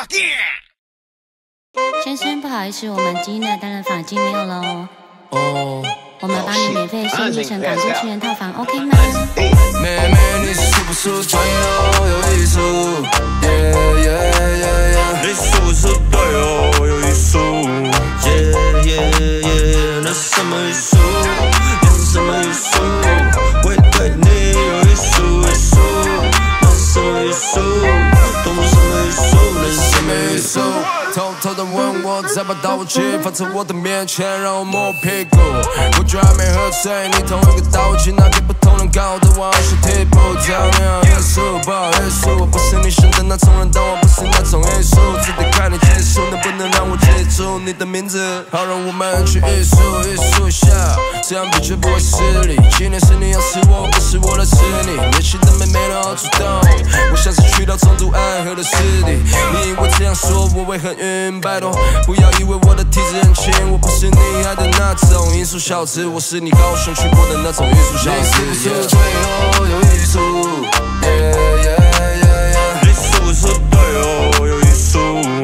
先生，不好意思，我们今天的单人房已经没有了哦。 哦， 我们帮你免费升级成港都情人套房 ，OK 吗？ 妹妹，你是不是对我有意思？你是不是对我有意思？那是什么意思？那是什么意思？我也对你有意思，那是什么意思？懂不什么意思？那是什么意思？偷偷的问我，再把道具放在我的面前，让我摸屁股。我居然没喝醉，你同一个道具拿给不同人，搞得我好像替补。这样那样艺术，不好意思，我不是你想的那种人，但我不是那种艺术，只得看你技术，能不能让我记住你的名字，好让我们去艺术一下，这样比绝不会失礼。今天是你要吃我，不是我来吃你。年轻的妹妹都好主动，我像是去到中途暗河的湿地。你以为这样说我会很晕？拜托，不要以为我的体质很轻，我不是你爱的那种艺术小子，我是你高雄去过的那种艺术小子。你是不是对我有意思？你是不是对我有意思？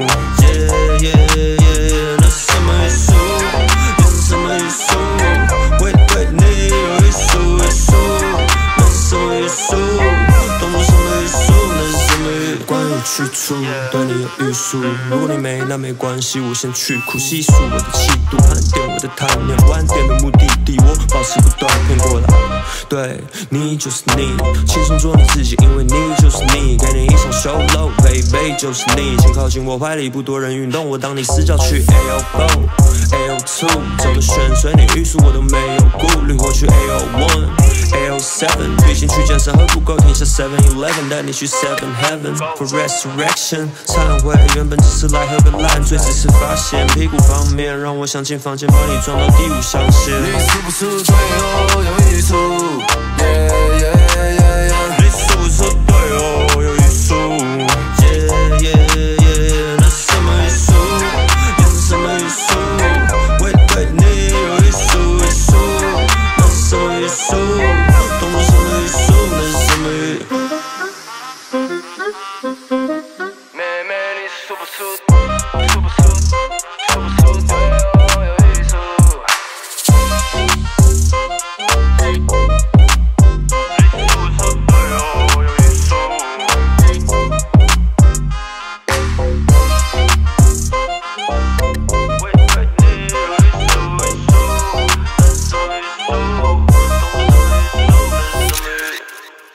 那是什么意思？那是什么意思？我也对你有意思，那是什么意思？懂不什么意思？那是什么意思？关于去处，对你有艺术。如果你没，那没关系，我先去苦细数我的气度，盘点我的贪念，晚点的目的地，我保持不断骗过来。对你就是你，轻松做你自己，因为你就是你，给你一场 show low baby 就是你，请靠近我怀里，不多人运动，我当你私教去 AO4 AO2，怎么选随你语速我都没有顾虑，或去 AO1 AO7， 毕竟去健身和不够，停下 7-Eleven 带你去 7 Heaven for resurrection， 忏悔原本只是来喝个烂醉，只是发现屁股方面让我想进房间帮你装到第5象限。你是不是对我有意思？你是不是对我有意思？那是什么意思？那是什么意思？我也对你有意思，那是什么意思？懂不什么意思？那是什么意思？妹妹，你是不是对我有意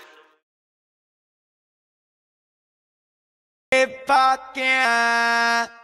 思？If I can